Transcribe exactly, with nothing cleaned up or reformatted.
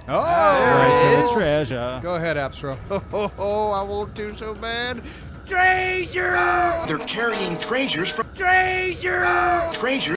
Oh, right there to it the is. treasure. Go ahead, appsro. Oh, oh, oh, I won't do so bad. Treasure! They're carrying treasures from Treasure! treasures.